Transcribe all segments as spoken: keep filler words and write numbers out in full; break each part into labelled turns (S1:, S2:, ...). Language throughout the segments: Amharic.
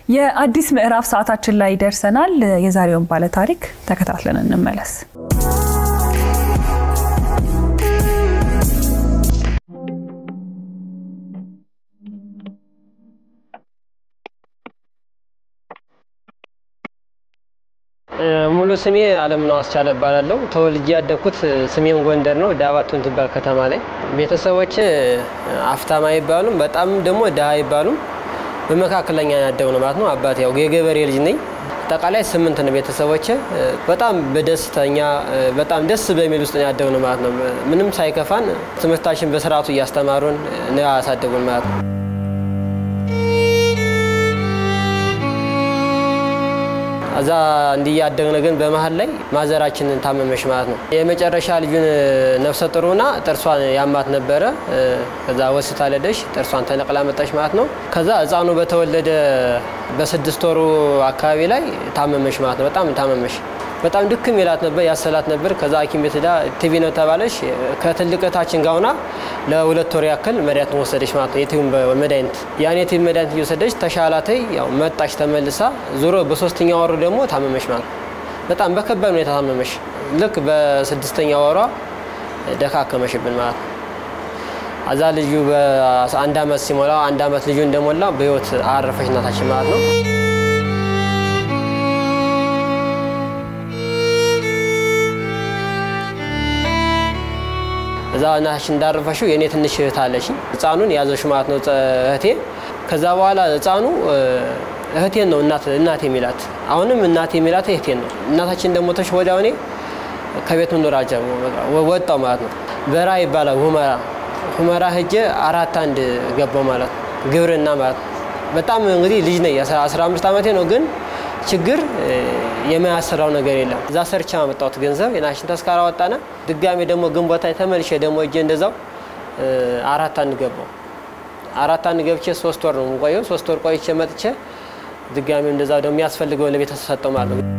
S1: የአዲስ ምዕራፍ ሰዓታችን ላይ ደርሰናል የዛሬውን ባለ ታሪክ ተከታትለን እንመለስ
S2: ሙሉ ስሜ አለምነው አስቻለ ባላለው ተወልጄ ያደኩት ስሜን ጎንደር ነው ዳባቱን ትባል ከተማ ላይ ቤተሰቦቼ አፍታማ ይባሉም በጣም ደግሞ ዳሃ ይባሉም በመካከለኛ ያደው ነው ማለት ነው አባቴ ያው የገበሬ ልጅ ነኝ ተቃላይ ስምንት ነው ቤተሰቦቼ በጣም በደስተኛ በጣም ደስ በሚል ውስጥ ያደው ነው ማለት ነው ምንም ሳይከፋን ትምህርታችን በስርዓቱ ያስተማሩን ነው ያሳደጉን ማለት ነው አዛ እንዲያደግነ ግን በመሃል ላይ ማዘራችንን ታመመሽ ማለት ነው የመጨረሻ ልጁን ነፍሰ ጥሩና ጥርሷን ያማት ነበረ ከዛ ሆስፒታል ሄደሽ ጥርሷን ተነቅላ መጣሽ ማለት ነው ከዛ ህፃኑ በተወለደ በስድስት ወሩ አካባቢ ላይ ታመመሽ ማለት ነው በጣም ታመመሽ በጣም ድክም ይላት ነበር ያሰላት ነበር ከዛ ሐኪም ቤት ዳ ቲቪ ነው ተባለሽ ከትልቀታችን ጋውና ለሁለት ወር ያክል መድኃኒት ወሰደሽ ማለት ነው የቲቪ መድኃኒት ያኔ የቲቪ መድኃኒት እየወሰደሽ ተሻላተይ ያው መጣሽ ተመልሳ ዙሮ በሶስተኛው ወሩ ደግሞ ታመመሽ ማለት በጣም በከባድ ሁኔታ ታመመሽ ልክ በስድስተኛው ወሯ ደካከመሽብን ማለት አዛ ልጁ በአንድ አመት ሲሞላ አንድ አመት ልጁ እንደሞላ በህይወት አረፈሽ እናታችን ማለት ነው እዛ እናሽ እንዳረፈሽው የኔ ትንሽ እህት አለሽ ህፃኑን ያዘሽ ማለት ነው እህቴ ከዛ በኋላ ህፃኑ እህቴን ነው እናት እናቴ ሚላት አሁንም እናቴ ሚላት እህቴን ነው እናታችን ደግሞ ተሽወዳው እኔ ከቤት ኖራጃ ወጣው ማለት ነው በራ ይባላል ሁመራ ሁመራ ሄጄ አራት አንድ ገባው ማለት ግብርና ማለት በጣም እንግዲህ ልጅ ነኝ አስራ አምስት አመቴ ነው ግን ችግር የማያሰራው ነገር የለም እዛ ሰርቻ መጣሁት ገንዘብ የናሽን ተስካራ ወጣና ድጋሜ ደግሞ ግንቦታ ተመልሼ ደግሞ እጄ እንደዛው አራት አንድ ገባው አራት አንድ ገብቼ ሶስት ወር ነው ቆየው ሶስት ወር ቆይቼ መጥቼ ድጋሜ እንደዛው ደግሞ ያስፈልገው ለቤተሰብ ሰጠው ማለት ነው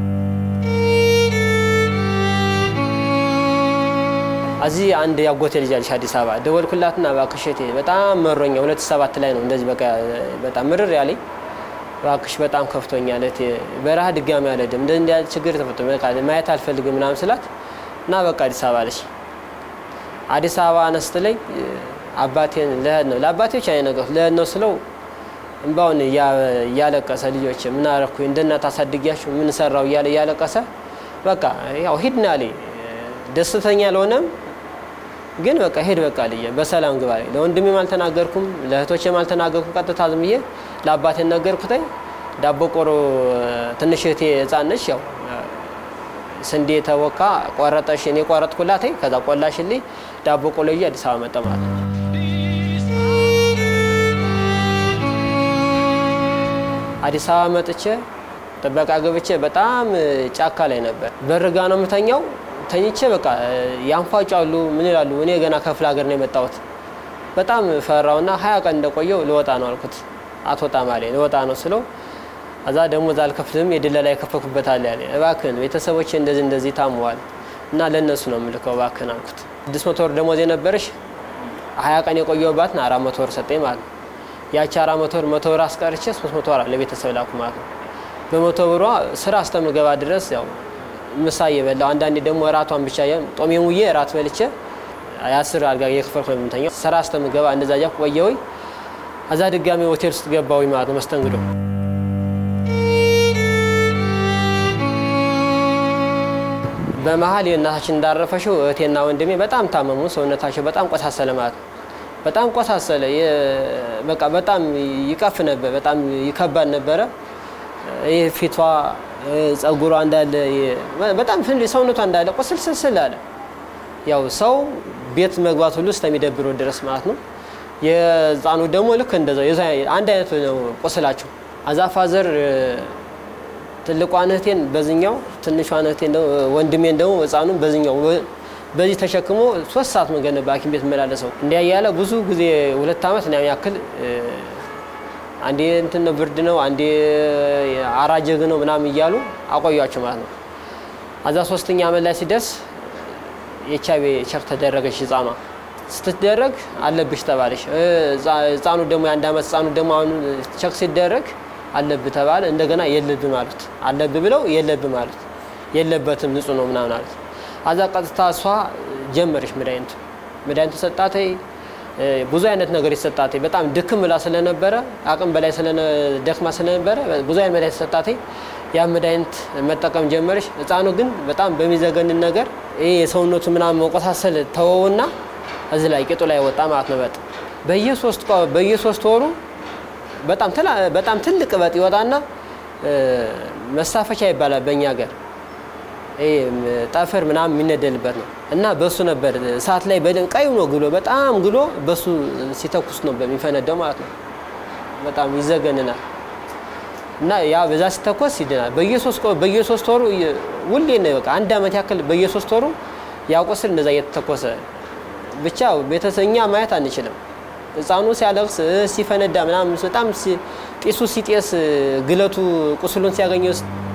S2: አዚ አንድ ያጎቴ ልጅ አለሽ አዲስ አበባ ደወልኩላትና ባክሽቴ በጣም መሮኛ ሁለት ሺህ ሰባት ላይ ነው እንደዚህ በቃ በጣም ምርር ያለኝ ባክሽ በጣም ከፍቶኛል እቴ በረሃ ድጋሚ አለደም እንደ እንደ ችግር ተፈጥሮ በቃ ማየት አልፈልግም ምናምን ስላት እና በቃ አዲስ አበባ አለሽ አዲስ አበባ አነስተለኝ አባቴን ለህድ ነው ለአባቴዎች አይነገር ለህድ ነው ስለው እንባውን ያለቀሰ ልጆች ምን አረኩ እንደናታ አሳድጊያችሁ ምን ሰራው ያለ ያለቀሰ በቃ ያው ሂድና አለኝ ደስተኛ ለሆነም ግን በቃ ሄድ በቃ ልዬ በሰላም ግባ ለወንድሜ ማልተናገርኩም ለእህቶቼ ማልተናገርኩም ቀጥታ ዝምዬ ለአባቴ ነገርኩታይ ዳቦ ቆሮ ትንሽ እህቴ ህፃንሽ ያው ስንዴ ተወካ ቆረጠሽ እኔ ቆረጥኩላታይ ከዛ ቆላሽልኝ ዳቦ ቆሎዬ አዲስ አበባ መጣ ማለት ነው አዲስ አበባ መጥቼ ተበቃ ገብቼ በጣም ጫካ ላይ ነበር በርጋ ነው መተኛው ተኝቼ በቃ ያንፋጫሉ ምን ይላሉ እኔ ገና ከፍለ ሀገር ነው የመጣሁት በጣም ፈራውና ሃያ ቀን እንደቆየው ልወጣ ነው አልኩት አትወጣ ማለት ልወጣ ነው ስለው አዛ ደሞ ዛልከፍልም የድለላ ይከፈኩበታል ያለ እባክን ቤተሰቦቼ እንደዚህ እንደዚህ ታሟል እና ለነሱ ነው ምልከው እባክን አልኩት ስድስት መቶ ወር ደሞዝ የነበረሽ ሃያ ቀን የቆየውባት ና አራት መቶ ወር ሰጠኝ ማለት ያቺ አራት መቶ ወር መቶ ወር አስቀርቼ ሶስት መቶ ወር ለቤተሰብ ላኩ ማለት በመቶ ወሯ ስራ አስተምገባ ድረስ ያው ምሳዬ በላው አንዳንዴ ደግሞ ራቷን ብቻ ጦሜን ውዬ ራት በልቼ ያስር አልጋ የከፈልኩ ነው የምንተኛው ስራ አስተምገባ እንደዛ ያው ቆየው አዛ ድጋሚ ሆቴል ውስጥ ገባው ማለት መስተንግዶ በመሃል የእናታችን እንዳረፈሽው እቴና ወንድሜ በጣም ታመሙ ሰውነታቸው በጣም ቆሳሰለ ማለት በጣም ቆሳሰለ በቃ በጣም ይቀፍ ነበር በጣም ይከባድ ነበር የፊቷ ጸጉሯ እንዳለ በጣም ፍንድ ሰውነቷ እንዳለ ቆስልስል አለ ያው ሰው ቤት መግባት ሁሉ ስለሚደብረው ድረስ ማለት ነው የዛኑ ደግሞ ልክ እንደዛው አንድ አይነት ነው ቆስላቸው አዛፋዘር ትልቋን እህቴን በዚህኛው ትንሿን እህቴን ነው ወንድሜን ደግሞ ህፃኑን በዚህኛው በዚህ ተሸክሞ ሶስት ሰዓት መንገድ ነበር ሐኪም ቤት መላለሰው እንዲያ ያለ ብዙ ጊዜ ሁለት አመት ነው ያክል አንዴ እንትን ነው ብርድ ነው አንዴ አራጀግ ነው ምናምን ይያሉ አቆያቸው ማለት ነው አዛ ሶስተኛ አመት ላይ ሲደርስ የቻቤ ቸክ ተደረገሽ ህፃኗ ስትደረግ አለብሽ ተባለሽ ህፃኑ ደግሞ አንድ አመት ህፃኑ ደግሞ አሁን ቸክ ሲደረግ አለብህ ተባለ እንደገና የለብህ ማለት አለብህ ብለው የለብህ ማለት የለበትም ንጹህ ነው ምናምን አሉት አዛ ቀጥታ እሷ ጀመረች መድኃኒት መድኃኒት ሰጣተይ ብዙ አይነት ነገር ይሰጣተይ በጣም ድክም ብላ ስለነበረ አቅም በላይ ስለነ ደክማ ስለነበረ ብዙ አይነት መድኃኒት ሰጣተይ ያ መድኃኒት መጠቀም ጀመረች ህፃኑ ግን በጣም በሚዘገን ነገር ይሄ የሰውነቱ ምናምን መቆሳሰል ተወውና እዚህ ላይ ቄጡ ላይ ወጣ ማለት ነው በጣም በየሶስት በየሶስት ወሩ በጣም ተላ በጣም ትልቅ በጥ ይወጣና መሳፈቻ ይባላል በእኛ ሀገር እይ ጣፈር ምናምን የሚነደልበት ነው እና በሱ ነበር ሰዓት ላይ በደን ቀይ ነው ግሎ በጣም ግሎ በሱ ሲተኩስ ነው በሚፈነደው ማለት ነው በጣም ይዘገንናል እና ያ በዛ ሲተኩስ ይደናል በየሶስት በየሶስት ወሩ ሁሌ ነው በቃ አንድ አመት ያክል በየሶስት ወሩ ያቆስል እንደዛ እየተተኮሰ ብቻ ቤተሰኛ ማየት አንችልም ህፃኑ ሲያለቅስ ሲፈነዳ ምናምን በጣም ጢሱ ሲጤስ ግለቱ ቁስሉን ሲያገኘው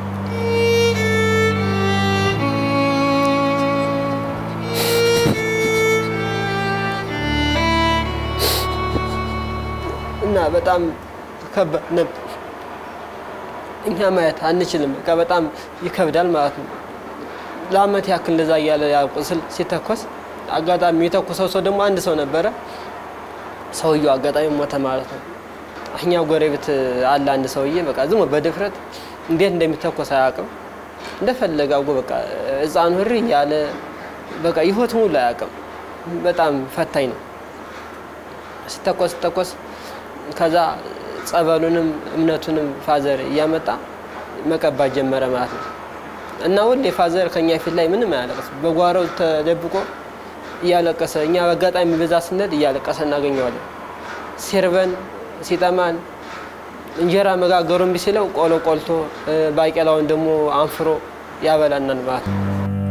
S2: እና በጣም ከባድ ነበር እኛ ማየት አንችልም በቃ በጣም ይከብዳል ማለት ነው ለአመት ያክል እንደዛ ያለ ያቁስል ሲተኮስ አጋጣሚ የተኮሰው ሰው ደግሞ አንድ ሰው ነበረ ሰውየው አጋጣሚ ሞተ ማለት ነው እኛ ጎረቤት አለ አንድ ሰውዬ በቃ ዝም በድፍረት እንዴት እንደሚተኮስ አያውቅም እንደፈለጋው በቃ ህፃኑ ህሪ ያለ በቃ ይሆት ሙሉ አያውቅም በጣም ፈታኝ ነው ሲተኮስ ተኮስ ከዛ ጸበሉንም እምነቱንም ፋዘር ያመጣ መቀባት ጀመረ ማለት ነው እና ወንዴ ፋዘር ከኛ ፊት ላይ ምንም አያለቅስ በጓሮው ተደብቆ ያለቀሰ እኛ በአጋጣሚ በዛ ስንል ያለቀሰ እናገኘዋለን ሲርበን ሲጠማን እንጀራ መጋገሩን ቢስለው ቆሎ ቆልቶ ባቄላውን ደግሞ አንፍሮ ያበላናል ማለት ነው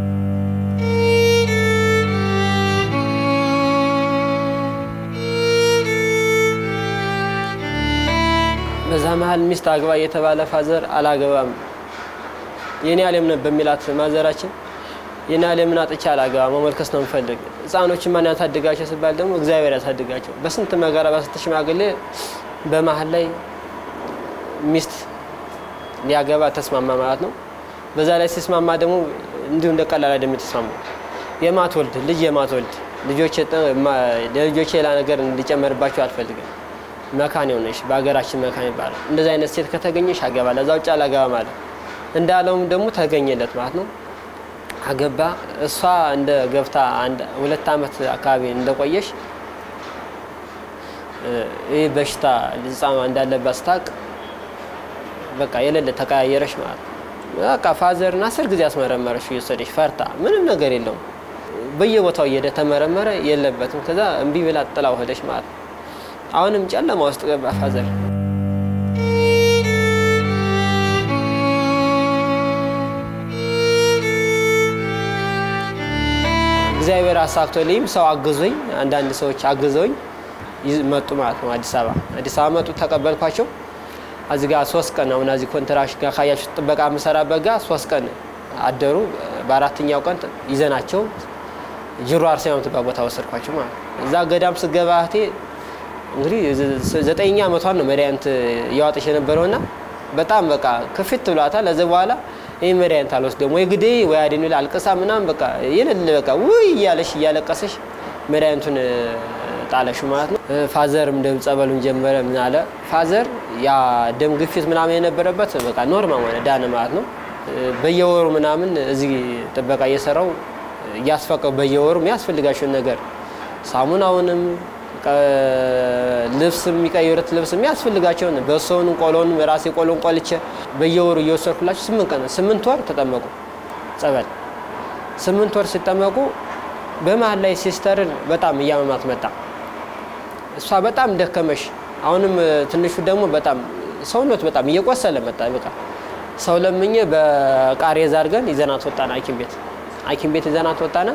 S2: በዛ መሃል ሚስት አግባ የተባለ ፋዘር አላገባም የኔ ዓለም ነው በሚላት ማዘራችን የኔ ዓለም ናጥቻ አላገባ መመልከስ ነው እንፈልግ ህፃኖች ማን ያሳድጋቸው ሲባል ደግሞ እግዚአብሔር ያሳድጋቸው በስንት መጋራ በስንት ሽማግሌ በመሃል ላይ ሚስት ሊያገባ ተስማማ ማለት ነው በዛ ላይ ሲስማማ ደግሞ እንዲሁ እንደቀላል አይደለም ተስማማ የማትወልድ ልጅ የማትወልድ ልጆች ለልጆች ሌላ ነገር እንዲጨመርባቸው አልፈልግም መካን ሆነሽ በአገራችን መካን ይባላል እንደዛ አይነት ሴት ከተገኘሽ አገባ ለዛው ጫላ አገባ ማለት እንዳለውም ደግሞ ተገኘለት ማለት ነው አገባ እሷ እንደ ገብታ አንድ ሁለት አመት አካባቢ እንደቆየሽ እይ በሽታ ልጻማ እንዳለባት ስታቅ በቃ የሌለ ተቀያየረሽ ማለት በቃ ፋዘርና አስር ጊዜ አስመረመረሽ ይወሰደሽ ፈርታ ምንም ነገር የለውም በየቦታው እየደ ተመረመረ የለበትም ከዛ እንቢ ብላ ጥላው ሄደሽ ማለት አሁንም ጨለማ ውስጥ ገባ ፋዘር እግዚአብሔር አሳክቶልኝ ሰው አግዞኝ አንዳንድ ሰዎች አግዘውኝ መጡ ማለት ነው አዲስ አበባ አዲስ አበባ መጡ ተቀበልኳቸው አዚጋ ሶስት ቀን ነው ናዚ ኮንትራክት ጋር ካያችሁ ጥበቃ መሰራበት ጋር ሶስት ቀን አደሩ በአራተኛው ቀን ይዘናቸው ጅሩ አርሰናው ተባቦታ ወሰድኳቸው ማለት እዛ ገዳም ስገባህቴ እንግዲህ ዘጠኝ አመቷን ነው መሪያንት ያወጣሽ የነበረውና በጣም በቃ ከፍት ብሏታል ለዚህ በኋላ ይሄ መሪያንት አልወስ ደግሞ የግዴ ወይ አዲኑ አልቀሳ ምናም በቃ የነለ በቃ ውይ ያለሽ ያለቀሰሽ መሪያንቱን ጣለሽ ማለት ነው ፋዘርም ደም ጸበሉን ጀመረ ምን አለ ፋዘር ያ ደም ግፊት ምናምን የነበረበት በቃ ኖርማል ሆነ ዳነ ማለት ነው በየወሩ ምናምን እዚህ ጥበቃ እየሰራው ያስፈቀው በየወሩ የሚያስፈልጋቸው ነገር ሳሙናውንም ልብስም የሚቀይሩት ልብስ የሚያስፈልጋቸው በሶውን ቆሎን ራሴ ቆሎን ቆልቼ በየወሩ እየወሰድኩላችሁ ስምንት ቀን ስምንት ወር ተጠመቁ ጸበል ስምንት ወር ሲጠመቁ በመሃል ላይ ሲስተርን በጣም ያመማት መጣ እሷ በጣም ደከመሽ አሁንም ትንሹ ደግሞ በጣም ሰውነት በጣም እየቆሰለ መጣ በቃ ሰው ለምኜ በቃሬዛ አድርገን ይዘናት ወጣና ሐኪም ቤት ሐኪም ቤት ይዘናት ወጣና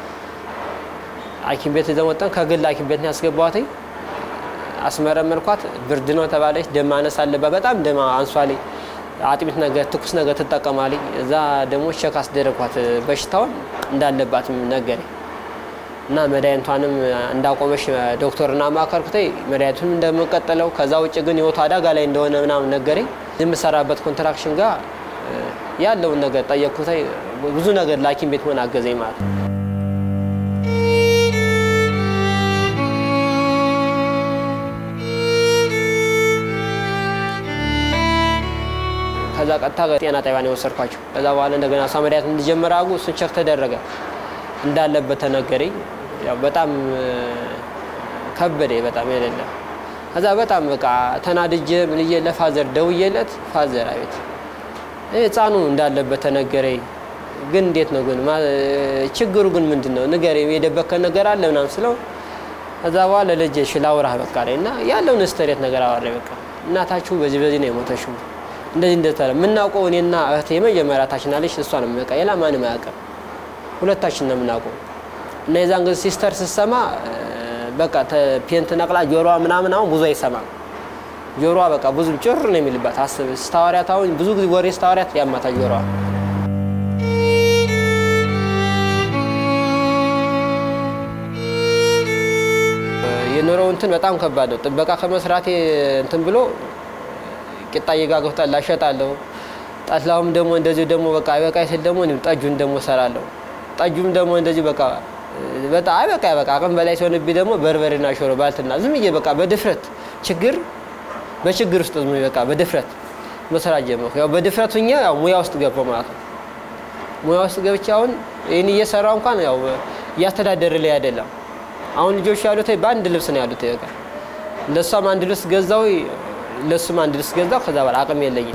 S2: ሐኪም ቤት ይዘን ወጣን ከግል ሐኪም ቤት ያስገባዋት አስመረመርኳት ብርድ ነው ተባለች ደም ማነስ አለባት በጣም ደም አንሷል አጥሚት ነገር ትኩስ ነገር ተጠቀማለች እዛ ደግሞ ቸክ አስደረኳት በሽታው እንዳለባት ነገር እና መድኃኒቷንም እንዳቆመሽ ዶክተርና ማከርኩተይ መድኃኒቱን እንደምቀጠለው ከዛ ውጭ ግን ህይወቱ አደጋ ላይ እንደሆነ ምናምን ነገረኝ የምሰራበት ኮንትራክሽን ጋር ያለው ነገር ጠየቅኩተይ ብዙ ነገር ላኪም ቤት ሆነ አገዘኝ ማለት ከዛ ቀጥታ ጤና ጣቢያ ነው ወሰድኳቸው ከዛ በኋላ እንደገና ሳመሪያት እንዲጀምር አጉ እሱ ቸክ ተደረገ እንዳለበት ተነገረኝ ያው በጣም ከበደ በጣም የሌለ ከዛ በጣም በቃ ተናድጄ ምን ለፋዘር ደውዬለት ፋዘር አቤት ህፃኑ እንዳለበት ተነገረኝ ግን እንዴት ነው ግን ችግሩ ግን ምንድነው ንገረኝ የደበከ ነገር አለ ምናምን ስለው ከዛ በኋላ ለልጄ ሽላውራህ በቃ አይና ያለውን ስተሬት ነገር አወራኝ በቃ እናታችሁ በዚህ በዚህ ነው የሞተሽው እንደዚህ እንደተለ ምናውቀው እኔና እህቴ የመጀመሪያታችን አለሽ እሷ ነው በቃ የላ ማንም አያውቅም ሁለታችን ነው ምናውቀው እና የዛን ጊዜ ሲስተር ሲሰማ በቃ ፔንት ነቅላ ጆሮዋ ምናምን አሁን ብዙ አይሰማም ጆሮዋ በቃ ብዙ ጭር ነው የሚልባት አስብ ስታወሪያት አሁን ብዙ ጊዜ ወሬ ስታወሪያት ያማታ ጆሮዋ የኖረው እንትን በጣም ከባድ ነው ጥበቃ ከመስራቴ እንትን ብሎ ቂጣ ይጋገውታ ላሸጣለው ጣላውም ደሞ እንደዚህ ደሞ በቃ አይበቃ ይሰል ደሞ ነው ጠጁን ደሞ ሰራለው ጠጁም ደሞ እንደዚህ በቃ በጣም አይበቃ በቃ አቅም በላይ ሲሆንብኝ ደሞ በርበሬና ሾሮ ባልትና ዝም ይየ በቃ በድፍረት ችግር በችግር ውስጥ ዝም በቃ በድፍረት መስራት ጀመርኩ ያው በድፍረቱኛ ያው ሙያ ውስጥ ገባሁ ማለት ነው ሙያ ውስጥ ገብቻውን እኔ እየሰራው እንኳን ያው ያስተዳደር ላይ አይደለም አሁን ልጆች ያሉት ባንድ ልብስ ነው ያሉት በቃ ለሷም አንድ ልብስ ገዛው ለሱም አንድ ልብስ ገዛው ከዛ በኋላ አቅም የለኝም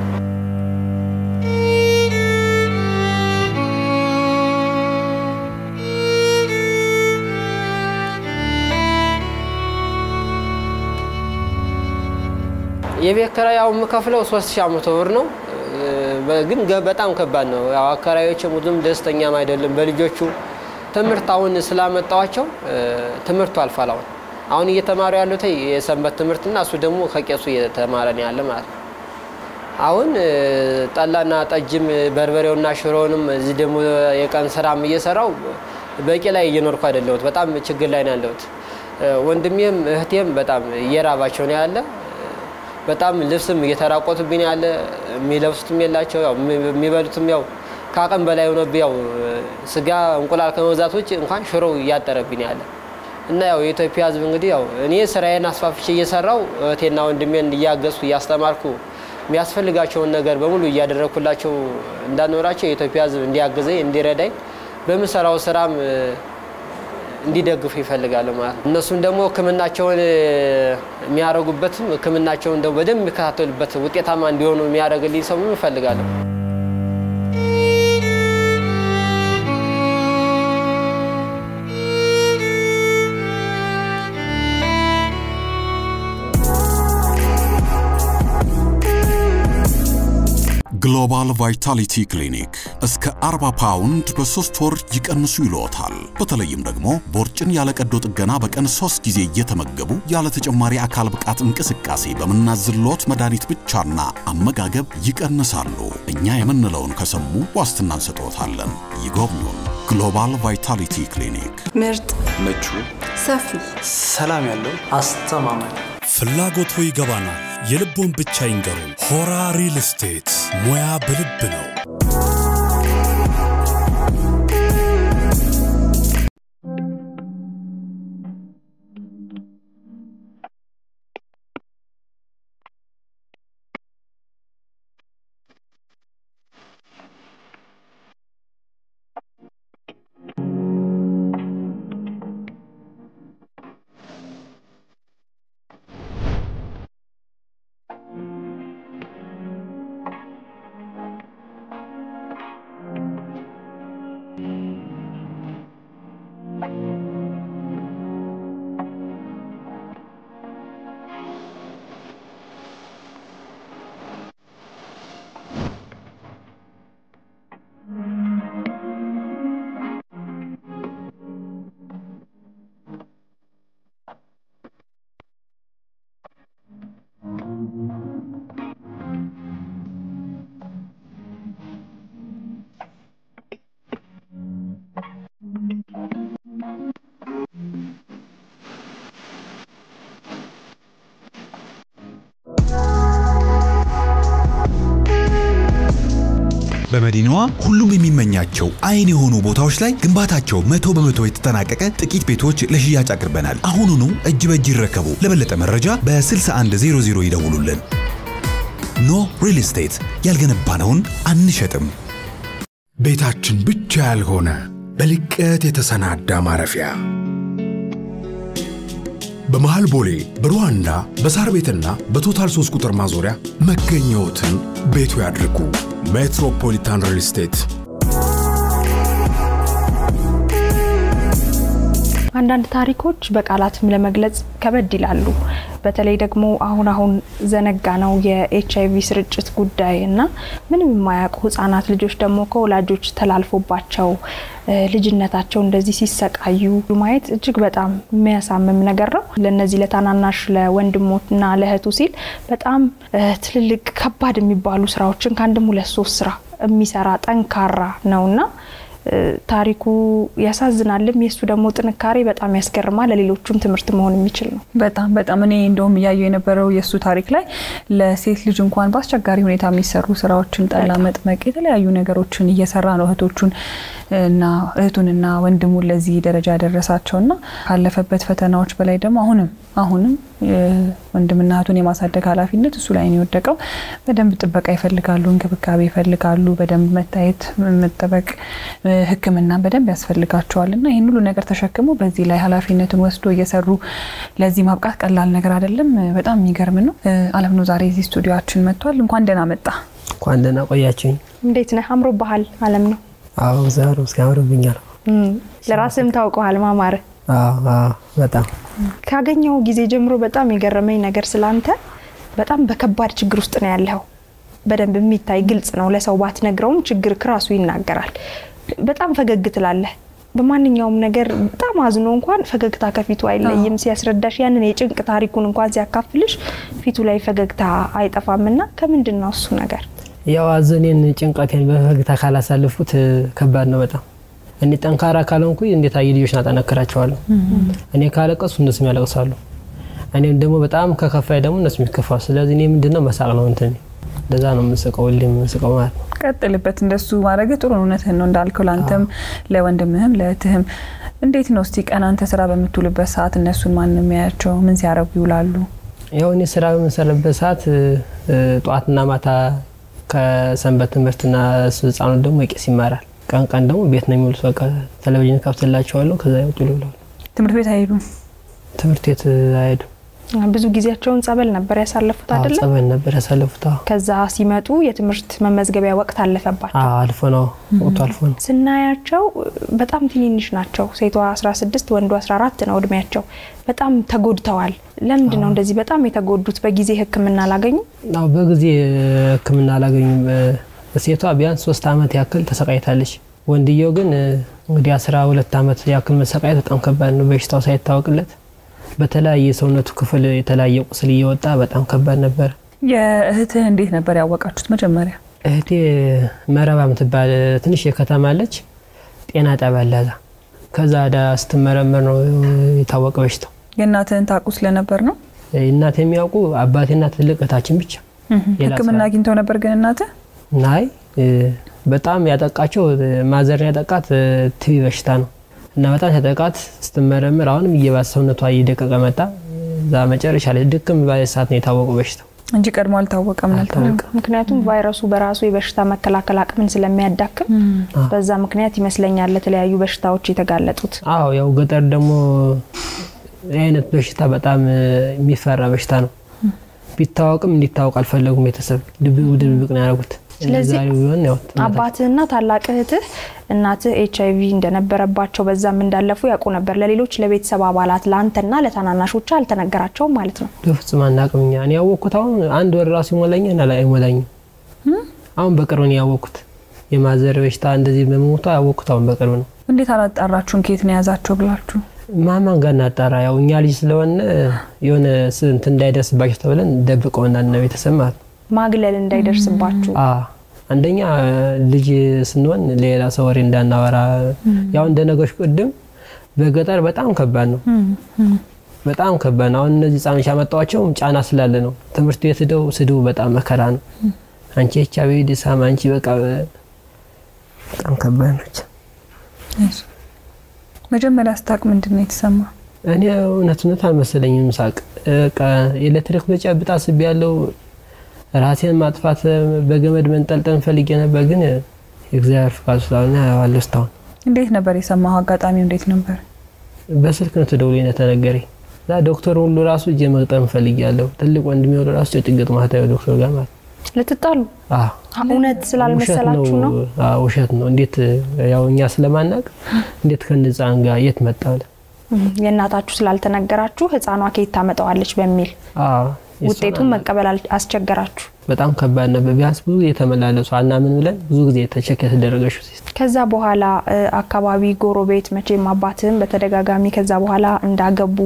S2: የቤት ኪራያው የምከፍለው ሶስት ሺህ አምስት መቶ ብር ነው ግን በጣም ከባድ ነው ያው አከራዮች ሙሉም ደስተኛም አይደለም በልጆቹ ትምርታውን ስላመጣዋቸው ትምርቱ አልፋላው አሁን እየተማሩ ያሉት የሰንበት ትምርትና እሱ ደግሞ ከቄሱ እየተማረን ያለ ማለት አሁን ጠላና ጠጅም በርበሬውና ሽሮንም እዚህ ደግሞ የቀን ስራም እየሰራው በቂ ላይ እየኖርኩ አይደለም በጣም ችግር ላይ ነው ያለሁት ወንድሜም እህቴም በጣም እየራባቸው ነው ያለ በጣም ልብስም እየተራቆቱብኝ ያለ የሚለብሱትም የላቸው ያው የሚበሉትም ያው ካቀም በላይ ሆኖ ቢያው ስጋ እንቁላል ከመዛት ውጭ እንኳን ሽሮ ያጠረብኝ ያለ እና ያው የኢትዮጵያ ህዝብ እንግዲህ ያው እኔ ስራዬን አስፋፍቼ እየሰራው እቴና ወንድሜን እያገዝኩ እያስተማርኩ የሚያስፈልጋቸውን ነገር በሙሉ እያደረኩላቸው እንዳኖራቸው የኢትዮጵያ ህዝብ እንዲያግዘኝ እንዲረዳኝ በመሰራው ስራም እንዲደግፉ ይፈልጋሉ ማለት እነሱም ደግሞ ህክምናቸውን የሚያረጉበትም ህክምናቸውን ደግሞ በደንብ የሚከታተሉበት ውጤታማ እንዲሆኑ የሚያደርግልኝ ሰው ይፈልጋሉ
S3: ግሎባል ቫይታሊቲ ክሊኒክ እስከ አርባ ፓውንድ በሶስት ወር ይቀንሱ ይሎታል በተለይም ደግሞ ቦርጭን ያለ ቀዶ ጥገና በቀን ሶስት ጊዜ እየተመገቡ ያለ ተጨማሪ አካል ብቃት እንቅስቃሴ በመናዝሎት መድኃኒት ብቻና አመጋገብ ይቀንሳሉ እኛ የምንለውን ከሰሙ ዋስትና እንሰጥዎታለን ይጎብኙን ግሎባል ቫይታሊቲ ክሊኒክ
S4: ምርጥ
S5: ምቹ
S4: ሰፊ
S5: ሰላም ያለው
S6: አስተማማኝ
S7: ፍላጎቱ ይገባናል የልቦን ብቻ ይንገሩ ሆራ ሪል ስቴት ሙያ በልብ ነው
S4: በመዲናዋ ሁሉም የሚመኛቸው አይን የሆኑ ቦታዎች ላይ ግንባታቸው መቶ በመቶ የተጠናቀቀ ጥቂት ቤቶች ለሽያጭ አቅርበናል። አሁኑኑ እጅ በእጅ ይረከቡ። ለበለጠ መረጃ በ6100 ይደውሉልን። ኖ ሪል ስቴት ያልገነባነውን አንሸጥም።
S5: ቤታችን ብቻ ያልሆነ በልቀት የተሰናዳ ማረፊያ በመሃል ቦሌ በሩዋንዳ በሳር ቤትና በቶታል ሶስት ቁጥር ማዞሪያ መገኘዎትን ቤቱ ያድርጉ። ሜትሮፖሊታን ሪል ስቴት።
S6: አንዳንድ ታሪኮች በቃላትም ለመግለጽ ከበድ ይላሉ። በተለይ ደግሞ አሁን አሁን ዘነጋ ነው የኤችአይቪ ስርጭት ጉዳይ እና ምንም የማያውቁ ህፃናት ልጆች ደግሞ ከወላጆች ተላልፎባቸው ልጅነታቸው እንደዚህ ሲሰቃዩ ማየት እጅግ በጣም የሚያሳምም ነገር ነው። ለነዚህ ለታናናሽ ለወንድሞችና ለእህቱ ሲል በጣም ትልልቅ ከባድ የሚባሉ ስራዎችን ከአንድም ሁለት ሶስት ስራ የሚሰራ ጠንካራ ነውና ታሪኩ ያሳዝናልም የሱ ደግሞ ጥንካሬ በጣም ያስገርማል። ለሌሎችም ትምህርት መሆን የሚችል ነው።
S1: በጣም በጣም እኔ እንደውም ያየው የነበረው የሱ ታሪክ ላይ ለሴት ልጅ እንኳን በአስቸጋሪ ሁኔታ የሚሰሩ ስራዎችን ጠላ መጥመቅ የተለያዩ ነገሮችን እየሰራ ነው እህቶቹን እና እህቱንና ወንድሙን ለዚህ ደረጃ ያደረሳቸውና ካለፈበት ፈተናዎች በላይ ደግሞ አሁንም አሁንም ወንድምና እህቱን የማሳደግ ኃላፊነት እሱ ላይ ነው የወደቀው። በደንብ ጥበቃ ይፈልጋሉ፣ እንክብካቤ ይፈልጋሉ፣ በደንብ መታየት መጠበቅ ህክምና በደንብ ያስፈልጋቸዋልና ይሄን ሁሉ ነገር ተሸክሞ በዚህ ላይ ኃላፊነቱን ወስዶ እየሰሩ ለዚህ ማብቃት ቀላል ነገር አይደለም። በጣም የሚገርም ነው። አለም ነው ዛሬ እዚህ ስቱዲዮአችን መጥቷል። እንኳን ደህና መጣ።
S2: እንኳን ደህና ቆያችሁኝ።
S6: እንዴት ነህ? አምሮ ባህል አለም ነው?
S2: አዎ ዛሬ እስካሁን ብኛለሁ።
S6: ለራስም ታውቀዋል ማማር?
S2: አዎ አዎ በጣም
S6: ካገኘው ጊዜ ጀምሮ በጣም የገረመኝ ነገር ስላንተ በጣም በከባድ ችግር ውስጥ ነው ያለው። በደንብ የሚታይ ግልጽ ነው። ለሰው ባትነግረውም ችግር ክራሱ ይናገራል። በጣም ፈገግ ትላለህ። በማንኛውም ነገር በጣም አዝኖ እንኳን ፈገግታ ከፊቱ አይለይም። ሲያስረዳሽ ያንን የጭንቅ ታሪኩን እንኳን ሲያካፍልሽ ፊቱ ላይ ፈገግታ አይጠፋምና ከምንድነው እሱ ነገር?
S2: ያው አዘኔን ጭንቀቴን በፈገግታ ካላሳለፉት ከባድ ነው በጣም። እኔ ጠንካራ ካልሆንኩኝ እንዴት አይ ልጆች ናጠነክራቸዋለሁ። እኔ ካለቀሱ እነሱም ያለቅሳሉ። እኔም ደግሞ በጣም ከከፋይ ደግሞ እነሱም ይከፋሉ። ስለዚህ እኔ ምንድነው መሳቅ ነው እንትን እንደዛ ነው መስቀው ልም መስቀው ማለት ነው።
S1: ቀጥልበት። እንደሱ ማድረግ ጥሩ እውነትህን ነው እንዳልከው ላንተም ለወንድምህም ለእህትህም። እንዴት ነው እስቲ ቀን አንተ ስራ በመትውልበት ሰዓት እነሱን ማን ነው የሚያያቸው? ምን ሲያረጉ ይውላሉ?
S2: ያው እኔ ስራ በመሰለበት ሰዓት ጧትና ማታ ከሰንበት ትምህርትና ህፃኑ ደግሞ የቄስ ይማራል። ቀን ቀን ደግሞ ቤት ነው የሚውሉት። በቃ ቴሌቪዥን ከፍተላቸዋለሁ ከዛ ይወጡ ይውላሉ። ትምህርት
S1: ቤት አይሄዱም?
S2: ትምህርት ቤት አይሄዱም።
S6: ብዙ ጊዜያቸውን ጸበል ነበር ያሳለፉት አይደል?
S2: ጸበል ነበር ያሳለፉት።
S6: ከዛ ሲመጡ የትምህርት መመዝገቢያ ወቅት አለፈባቸው።
S2: አዎ አልፎ ነው ወቅቱ አልፎ ነው።
S6: ስናያቸው በጣም ትንንሽ ናቸው። ሴቷ አስራ ስድስት ወንዱ አስራ አራት ነው እድሜያቸው። በጣም ተጎድተዋል። ለምንድን ነው እንደዚህ በጣም የተጎዱት? በጊዜ ህክምና አላገኙ?
S2: አዎ በጊዜ ህክምና አላገኙ። ሴቷ ቢያንስ ሶስት አመት ያክል ተሰቃይታለች። ወንድየው ግን እንግዲህ አስራ ሁለት አመት ያክል መሰቃየት በጣም ከባድ ነው። በሽታው ሳይታወቅለት በተለያየ ሰውነቱ ክፍል የተለያየ ቁስል እየወጣ በጣም ከባድ ነበር።
S1: የእህትህ እንዴት ነበር ያወቃችሁት መጀመሪያ?
S2: እህቴ መረባ ምትባል ትንሽ የከተማ አለች ጤና ጣቢያ አለ። ከዛ ዳ ስትመረመር ነው የታወቀው በሽታው።
S1: የእናትህን ታውቁ ስለነበር ነው?
S2: እናቴ የሚያውቁ አባቴና ትልቅ እህታችን ብቻ።
S1: ህክምና አግኝተው ነበር ግን እናትህ?
S2: ናይ በጣም ያጠቃቸው ማዘርን ያጠቃት ቲቪ በሽታ ነው እና በጣም ያጠቃት ስትመረመር አሁንም እየባሰ ሰውነቷ እየደቀቀ መጣ። ዛ መጨረሻ ላይ ድክም ባለ ሰዓት ነው የታወቀው በሽታው እንጂ ቀድሞ አልታወቀም ነበር።
S6: ምክንያቱም ቫይረሱ በራሱ የበሽታ መከላከል አቅምን ስለሚያዳክም በዛ ምክንያት ይመስለኛል ለተለያዩ በሽታዎች የተጋለጡት።
S2: አዎ ያው ገጠር ደግሞ አይነት በሽታ በጣም የሚፈራ በሽታ ነው። ቢታወቅም እንዲታወቅ አልፈለጉም ቤተሰብ ድብቅ ድብቅ ነው ያደረጉት።
S6: ስለዚህ አባትና ታላቅ እህትህ እናትህ ኤችአይቪ እንደነበረባቸው በዛም እንዳለፉ ያውቁ ነበር። ለሌሎች ለቤተሰብ አባላት ላንተና ለታናናሾች አልተነገራቸውም ማለት ነው?
S2: በፍጹም አናውቅም። እኔ ያወቅኩት አሁን አንድ ወር ራሱ ይሞላኛል እና ላይ ይሞላኝ አሁን በቅርብ ነው ያወቅኩት። የማዘር በሽታ እንደዚህ በመሞቷ ያወቅኩት አሁን በቅርብ ነው።
S1: እንዴት አላጣራችሁም ከየት ነው ያዛቸው ብላችሁ?
S2: ማማን ጋር እናጣራ። ያው እኛ ልጅ ስለሆነ የሆነ ስንት እንዳይደርስባቸው ተብለን ደብቀውና እና ቤተሰብ ማለት
S6: ማግለል እንዳይደርስባችሁ።
S2: አዎ አንደኛ ልጅ ስንሆን ሌላ ሰው ወሬ እንዳናወራ ያው እንደነገርሽ ቅድም በገጠር በጣም ከባድ ነው። በጣም ከባድ ነው። አሁን እነዚህ ጻንሻ መጣዋቸው ጫና ስላለ ነው። ትምህርት ቤት ሄደው ስዱ በጣም መከራ ነው። አንቺ ኤችአይቪ ዲሳም አንቺ በቃ በጣም ከባድ ነች።
S1: እሺ መጀመሪያ ስታቅ ምንድነው የተሰማ?
S2: እኔ እውነቱን አልመሰለኝም ሳቅ በቃ ኤሌክትሪክ በጨብጣ ስቢያለው ራሴን ማጥፋት በገመድ መንጠልጠል ፈልጌ ነበር ግን እግዚአብሔር ፍቃዱ ስለሆነ አልስተው።
S1: እንዴት ነበር የሰማው? አጋጣሚው እንዴት ነበር?
S2: በስልክ ነው ተደውሎኝ ተነገረኝ። ዛ ዶክተር ሁሉ ራሱ እጄ መቅጠም ፈልጊያለሁ ትልቅ ወንድሜ ሁሉ ራሱ ጭግጥ ማታው ዶክተር ጋር ማለት
S6: ለተጣሉ
S2: አዎ
S6: እውነት ስላልመሰላችሁ ነው?
S2: አዎ ውሸት ነው። እንዴት ያው እኛ ስለማናቅ እንዴት ከነዛን ጋር የት መጣለ
S6: የእናታችሁ ስላልተነገራችሁ ህፃኗ ከየት ታመጣዋለች በሚል
S2: አዎ
S6: ውጤቱን መቀበል አስቸገራችሁ?
S2: በጣም ከባድ ነበር። ቢያንስ ብዙ የተመላለሱ አና ምን ብለን ብዙ ጊዜ ተቸከ ተደረገሽ።
S6: ከዛ በኋላ አካባቢ ጎሮቤት መቼም አባትም በተደጋጋሚ ከዛ በኋላ እንዳገቡ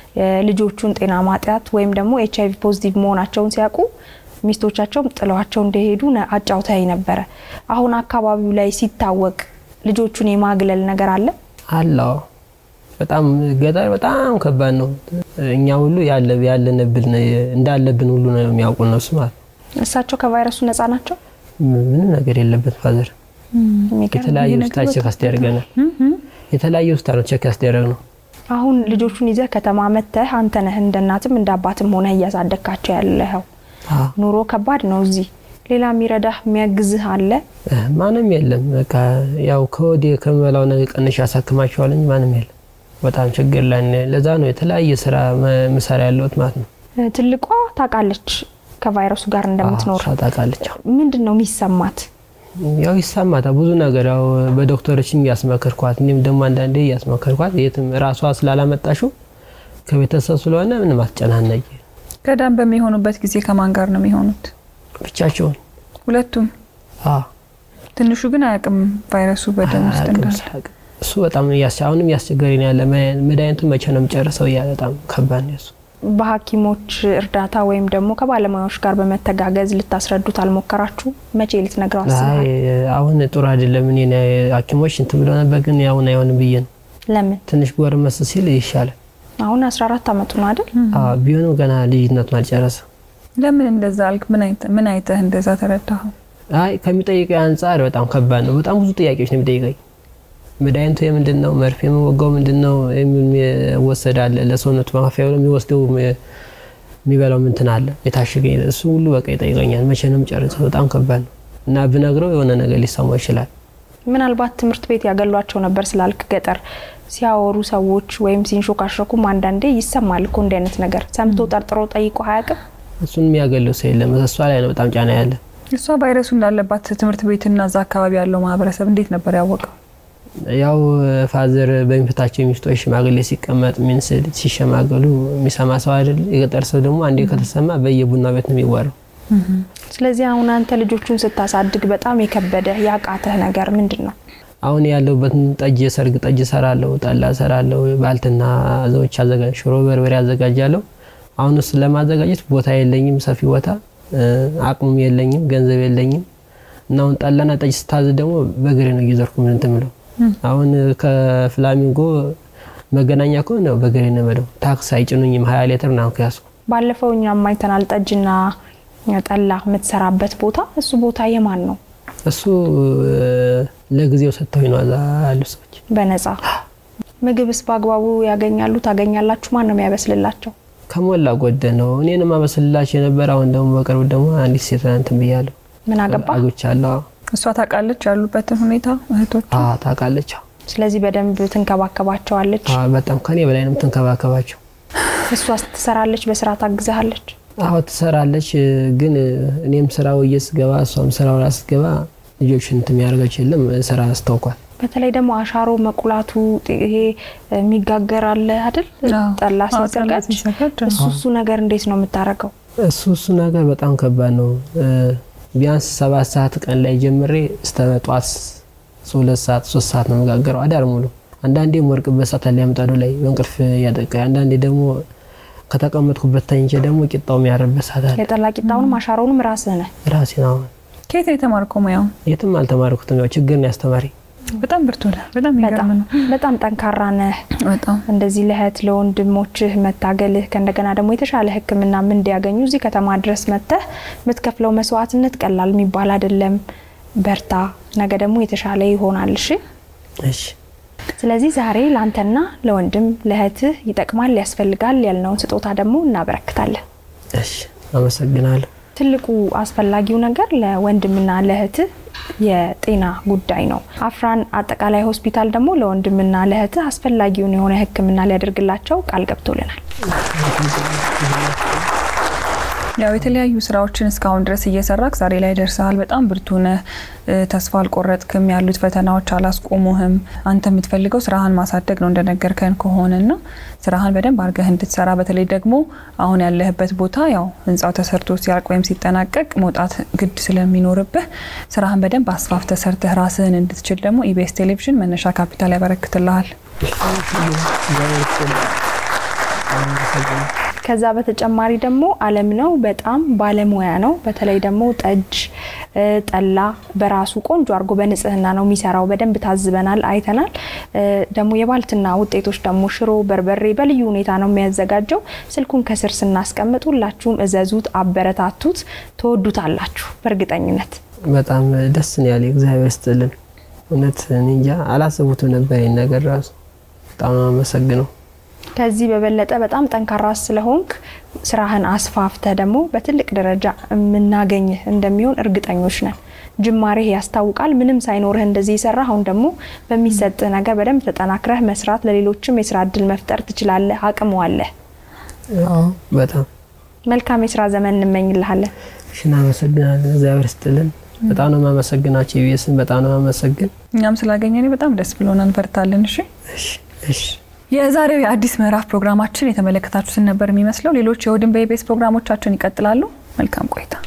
S6: ልጆቹን ጤና ማጥያት ወይም ደግሞ ኤች አይ ቪ ፖዚቲቭ መሆናቸውን ሲያቁ ሚስቶቻቸው ጥለዋቸው እንደሄዱ አጫውተይ ነበር። አሁን አካባቢው ላይ ሲታወቅ ልጆቹን የማግለል ነገር አለ
S2: አላው በጣም ገጠር በጣም ከባድ ነው። እኛ ሁሉ ያለ ያለነብን እንዳለብን ሁሉ ነው የሚያውቁ ነው ማለት።
S6: እሳቸው ከቫይረሱ ነፃ ናቸው?
S2: ምንም ነገር የለበት ፋዘር የተለያየ ስታች ካስደረገናል የተለያየ ስታች ቼክ ያስደረግነው።
S6: አሁን ልጆቹን ይዘህ ከተማ መተህ አንተ ነህ እንደናትም እንዳባትም ሆነ ያሳደካቸው ያለኸው ኑሮ ከባድ ነው። እዚህ ሌላ ሚረዳህ የሚያግዝህ አለ?
S2: ማንም የለም። በቃ ያው ከወዴ ከመላው ነገር ቀንሽ ያሳክማቸዋለኝ ማንም የለም። በጣም ችግር ላይ ለዛ ነው የተለያየ ስራ መሳሪያ ያለውት ማለት ነው።
S6: ትልቋ ታቃለች ከቫይረሱ ጋር እንደምትኖር?
S2: አዎ ታቃለች።
S6: ምንድነው የሚሰማት?
S2: ያው ይሰማታ ብዙ ነገር ያው በዶክተሮችም ያስመከርኳት እኔም ደግሞ አንዳንዴ ያስመከርኳት የትም ራሷ ስላላመጣሽው ከቤተሰብ ስለሆነ ምንም አትጨናነቂ።
S1: ከዳም በሚሆኑበት ጊዜ ከማን ጋር ነው የሚሆኑት?
S2: ብቻቸውን ሁለቱም?
S1: አዎ ትንሹ ግን አያውቅም ቫይረሱ በደም ውስጥ እንዳለ።
S2: እሱ በጣም ያስቻውንም ያስቸገረኝ ያለ መድኃኒቱ መቼ ነው የምጨርሰው ያ በጣም ከባድ ነው። እሱ
S6: በሐኪሞች እርዳታ ወይም ደግሞ ከባለሙያዎች ጋር በመተጋገዝ ልታስረዱት አልሞከራችሁ? መቼ ልትነግረው አስበሃል?
S2: አይ አሁን ጥሩ አይደለም እኔ ሐኪሞች እንት ብለው ነበር ግን ያው ነው አይሆንም ብዬ ነው።
S6: ለምን?
S2: ትንሽ ጎረመስ ሲል ይሻላል።
S6: አሁን አስራ አራት አመቱ ነው አይደል?
S2: አዎ ቢሆንም ገና ልጅነቱን አልጨረሰም።
S1: ለምን እንደዛ አልክ? ምን አይተ ምን አይተህ እንደዛ ተረዳኸው?
S2: አይ ከሚጠይቀው አንፃር በጣም ከባድ ነው። በጣም ብዙ ጥያቄዎች ነው የሚጠይቀኝ። መድኃኒቱ የምንድነው? መርፌ መወጋው ምንድነው? የሚወሰዳል ለሰውነቱ ማፋያው የሚወስደው የሚበላው ምንትን አለ የታሸገኝ እሱ ሁሉ በቃ ይጠይቀኛል። መቼ ነው የምጨርሰው? በጣም ከባድ ነው እና ብነግረው የሆነ ነገር ሊሰማው ይችላል።
S6: ምናልባት ትምህርት ቤት ያገሏቸው ነበር ስላልክ ገጠር ሲያወሩ ሰዎች ወይም ሲንሾካሾኩ አንዳንዴ ይሰማል እኮ እንደ አይነት ነገር ሰምቶ ጠርጥሮ ጠይቆ አያውቅም?
S2: እሱን የሚያገለው ሰው የለም። እሷ ላይ ነው በጣም ጫና ያለ።
S1: እሷ ቫይረሱ እንዳለባት ትምህርት ቤትና እዛ አካባቢ ያለው ማህበረሰብ እንዴት ነበር ያወቀው?
S2: ያው ፋዘር በሚፈታቸው ሚስቶች ሽማግሌ ሲቀመጥ ምን ሲሸማገሉ የሚሰማ ሰው አይደል? የገጠር ሰው ደግሞ አንዴ ከተሰማ በየቡና ቤት ነው የሚወራው።
S6: ስለዚህ አሁን አንተ ልጆቹን ስታሳድግ በጣም የከበደ ያቃተህ ነገር ምንድነው?
S2: አሁን ያለውበት ጠጅ ሰርግ ጠጅ ሰራለው ጠላ ሰራለው ባልትና ዘዎች አዘጋጅ ሽሮ በርበሬ አዘጋጃለሁ። አሁን ስለማዘጋጀት ቦታ የለኝም ሰፊ ቦታ አቅሙም የለኝም ገንዘብ የለኝም እና አሁን ጠላና ጠጅ ስታዝ ደግሞ በግሬ ነው ይዘርኩ ምን እንትምለው አሁን ከፍላሚንጎ መገናኛ ኮ ነው በግሬ ነው መደው ታክስ አይጭኑኝም ሃያ ሊትር ነው ያስኩ።
S6: ባለፈው እኛም አይተናል ጠጅና ጠላ የምትሰራበት ቦታ እሱ ቦታ የማን ነው?
S2: እሱ ለጊዜው ሰጥተው ነው አሉ ሰዎች
S6: በነፃ። ምግብስ በአግባቡ ያገኛሉ ታገኛላችሁ? ማን ነው የሚያበስልላቸው?
S2: ከሞላ ጎደል ነው እኔንም አበስልላችሁ የነበር። አሁን ደግሞ በቅርብ ደግሞ አንዲት ሴት እንትን ብያለሁ።
S6: ምን አገባ?
S2: አግብቻለሁ።
S1: እሷ ታውቃለች ያሉበትን ሁኔታ እህቶች?
S2: አዎ ታውቃለች።
S6: ስለዚህ በደንብ ትንከባከባቸዋለች?
S2: አዎ በጣም ከኔ በላይ ነው ትንከባከባቸው።
S6: እሷስ ትሰራለች በስራ ታግዛለች?
S2: አዎ ትሰራለች ግን እኔም ስራው እየስገባ እሷም ስራው ራስገባ ልጆችን እንትን የሚያርጋች የለም ስራ አስተውቋል።
S6: በተለይ ደግሞ አሻሮ መቁላቱ ይሄ የሚጋገር አለ አይደል? ጠላ ሲዘጋጅ እሱ እሱ ነገር እንዴት ነው የምታረጋው?
S2: እሱ እሱ ነገር በጣም ከባድ ነው። ቢያንስ ሰባት ሰዓት ቀን ላይ ጀምሬ እስከ ጧት ሁለት ሰዓት ሶስት ሰዓት ነው መጋገረው አዳር ሙሉ። አንዳንዴ ወርቅበት ሰዓት ላይ ያመጣዱ ላይ እንቅልፍ ያጠቃ አንዳንዴ ደግሞ ከተቀመጥኩበት ተኝቼ ደግሞ ቂጣው የሚያረበት ሰዓት አለ።
S6: የጠላ ቂጣውንም አሻሮውንም ራስህ ነህ?
S2: ራሴ ነው።
S1: ከየት የተማርከው ሙያው?
S2: የትም አልተማርኩትም ያው ችግር ነው ያስተማሪ።
S1: በጣም ብርቱ ነህ። በጣም ይገርም ነው።
S6: በጣም ጠንካራ ነህ።
S1: በጣም
S6: እንደዚህ ለህት ለወንድሞችህ መታገልህ ከእንደገና ደግሞ የተሻለ ህክምና ምን እንዲያገኙ እዚህ ከተማ ድረስ መተህ የምትከፍለው መስዋዕትነት ቀላል የሚባል አይደለም። በርታ ነገ ደግሞ የተሻለ ይሆናል እሺ
S2: እሺ
S6: ስለዚህ ዛሬ ላንተና ለወንድም ለእህትህ ይጠቅማል ያስፈልጋል ያልነውን ስጦታ ደግሞ እናበረክታለን
S2: እሺ አመሰግናለሁ
S6: ትልቁ አስፈላጊው ነገር ለወንድምና ለእህትህ የጤና ጉዳይ ነው አፍራን አጠቃላይ ሆስፒታል ደግሞ ለወንድምና ለእህትህ አስፈላጊውን የሆነ ህክምና ሊያደርግላቸው ቃል ገብቶልናል
S1: ያው የተለያዩ ስራዎችን እስካሁን ድረስ እየሰራክ ዛሬ ላይ ደርሰሃል በጣም ብርቱ ነህ ተስፋ አልቆረጥክም ያሉት ፈተናዎች አላስቆሙህም አንተ የምትፈልገው ስራህን ማሳደግ ነው እንደነገርከን ከሆነና ስራህን በደንብ አርገህ እንድትሰራ በተለይ ደግሞ አሁን ያለህበት ቦታ ያው ህንጻው ተሰርቶ ሲያልቅ ወይም ሲጠናቀቅ መውጣት ግድ ስለሚኖርብህ ስራህን በደንብ አስፋፍተህ ሰርተህ ራስህን እንድትችል ደግሞ ኢቢኤስ ቴሌቪዥን መነሻ ካፒታል ያበረክትልሃል
S6: ከዛ በተጨማሪ ደግሞ ዓለም ነው በጣም ባለሙያ ነው በተለይ ደግሞ ጠጅ ጠላ በራሱ ቆንጆ አርጎ በንጽህና ነው የሚሰራው በደንብ ታዝበናል አይተናል ደግሞ የባልትና ውጤቶች ደግሞ ሽሮ በርበሬ በልዩ ሁኔታ ነው የሚያዘጋጀው ስልኩን ከስር ስናስቀምጥ ሁላችሁም እዘዙት አበረታቱት ተወዱታላችሁ በርግጠኝነት
S2: በጣም ደስ ነው ያለ እግዚአብሔር ይስጥልን እውነት እንጃ አላሰቡትም ነበር ይሄን ነገር ራሱ በጣም አመሰግናለሁ
S6: ከዚህ በበለጠ በጣም ጠንካራ ስለሆንክ ስራህን አስፋፍተ ደግሞ በትልቅ ደረጃ ምናገኝ እንደሚሆን እርግጠኞች ነን ጅማሬ ያስታውቃል ምንም ሳይኖርህ እንደዚህ ይሰራ አሁን ደግሞ በሚሰጥ ነገር በደንብ ተጠናክረህ መስራት ለሌሎችም የስራ እድል መፍጠር ትችላለህ አቅሙ አለ
S2: አዎ በጣም
S6: መልካም የስራ ዘመን እንመኝልሃለን
S2: ሽና መሰግናለሁ እግዚአብሔር ይስጥልን በጣም ነው ማመሰግናችሁ ኢቢኤስን በጣም ነው ማመሰግን
S1: እኛም ስላገኘን በጣም ደስ ብሎናል ፈርታለን እሺ
S2: እሺ እሺ
S1: የዛሬው የአዲስ ምዕራፍ ፕሮግራማችን የተመለከታችሁትን ነበር የሚመስለው ሌሎች የወድን በኢቢኤስ ፕሮግራሞቻችን ይቀጥላሉ መልካም ቆይታ